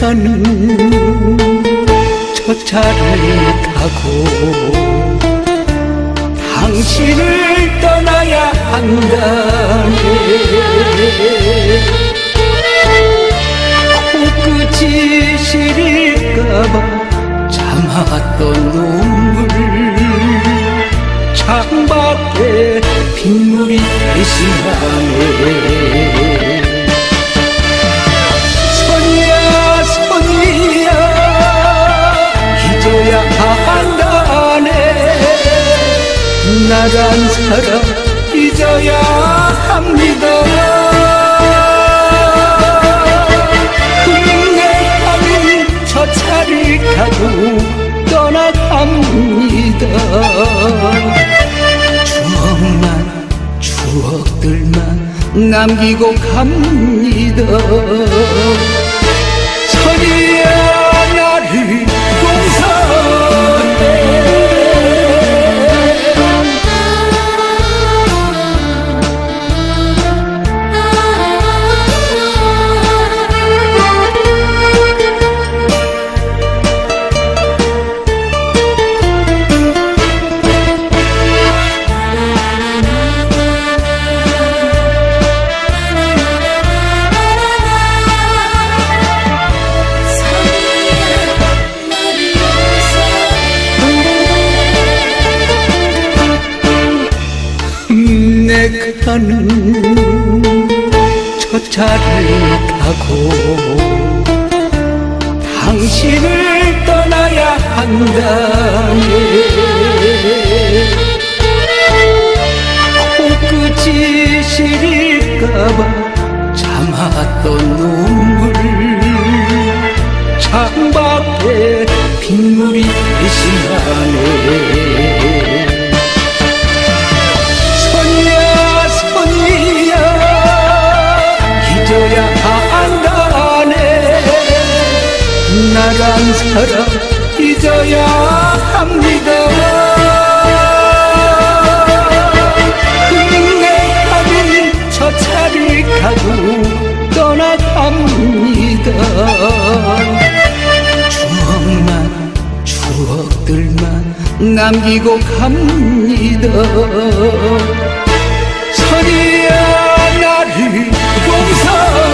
나는 저 차를 타고 당신을 떠나야 한다네. 코끝이 시릴까봐 참았던 눈물 창밖에 빗물이 대신하네. 선이야 선이야 잊어야 한다네. 나란 사람 잊어야 합니다. 흥내하는 저 차를 타고 떠나갑니다. 추억들만 남기고 갑니다. 선이야 나를 용서해. 가는 저 차를 타고 당신을 떠나야 한다네. 코끝이 시릴까봐 참았던 눈물 창밖에 빗물이 대신하네. 잊어야 한다네. 나란 사람 잊어야 합니다. 흥내하는 저 차를 타고 떠나갑니다. 추억들만 남기고 갑니다. 선이야 나를 용서